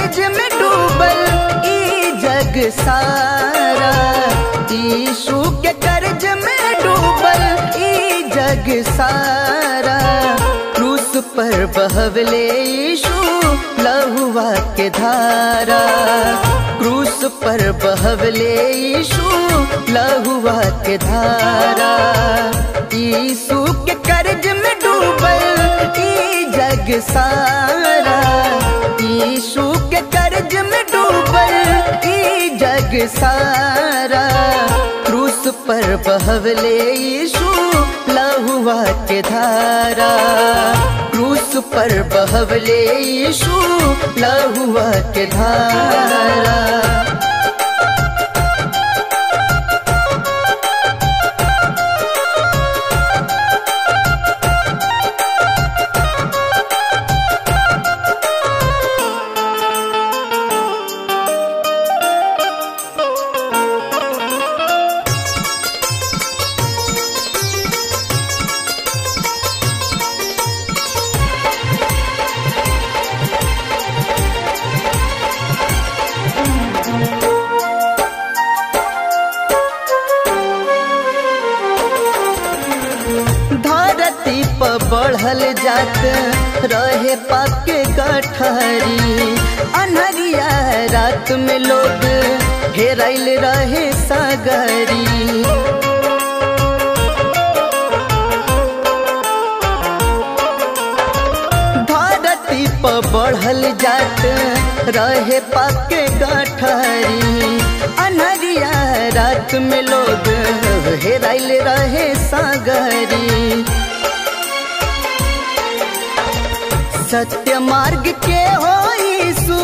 कर्ज में डूबल ई जग सारा, यीशु के कर्ज में डूबल ई जग सारा। क्रूस पर बहवले यीशु लहुआ के धारा, क्रूस पर बहवले यीशु लहुआ के धारा। यीशु के कर्ज में डूबल ई जग सारा, यीशु के कर्ज में डूबल ई जग सारा। क्रूस पर बहवले यीशु लहुआ के धारा, क्रूस पर बहवले यीशु लहुआ के धारा। धरती पर बढ़ल जात रहे पाप के गठरी, अनहरिया रात में लोग हेराइल रहे सागरी। धरती पर बढ़ल जात रहे पाप के गठरी, अनहरिया रात में लोग हेराइल रहे सागरी। सत्य मार्ग के हो यीशु,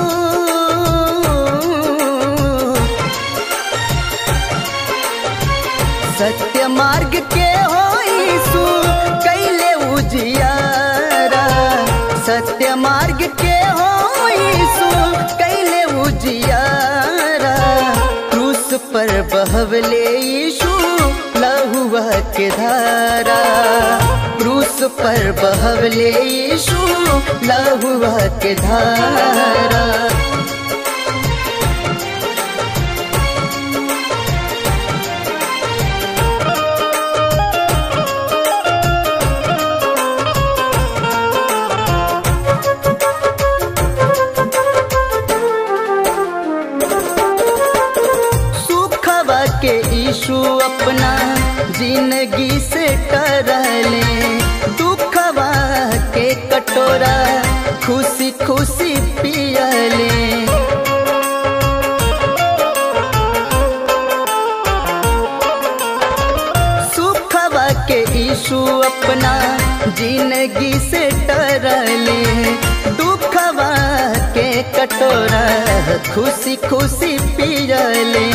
सत्य मार्ग के हो यीशु कैले उजियारा, सत्य मार्ग के हो यीशु कैले उजियारा। क्रूस पर बहवले यीशु लहुआ के धारा, क्रूस पर बहवले यीशु लहुआ के धारा। सुखवा के यीशु अपना जिंदगी से टरले, दुखवा के कटोरा खुशी खुशी पियले। सुखवा के यीशु अपना जिंदगी से टरले, दुखवा के कटोरा खुशी खुशी पियले।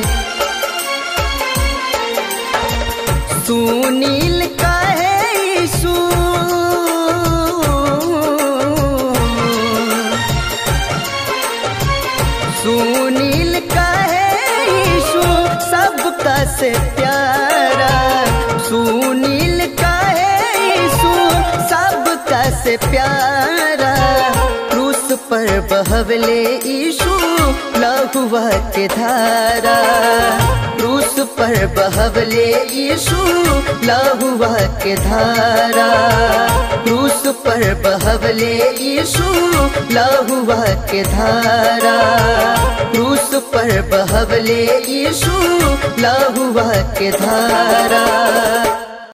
सुनील कहे यीशु, सुनील कहे यीशु सबका से प्यारा, सुनील कहे यीशु सबका से प्यारा। क्रूस पर बहवले यीशु लहुआ के धारा, क्रूस पर बहवले यीशु लहुआ के धारा, क्रूस पर बहवले यीशु लहुआ के धारा, क्रूस पर बहवले यीशु लहुआ के धारा।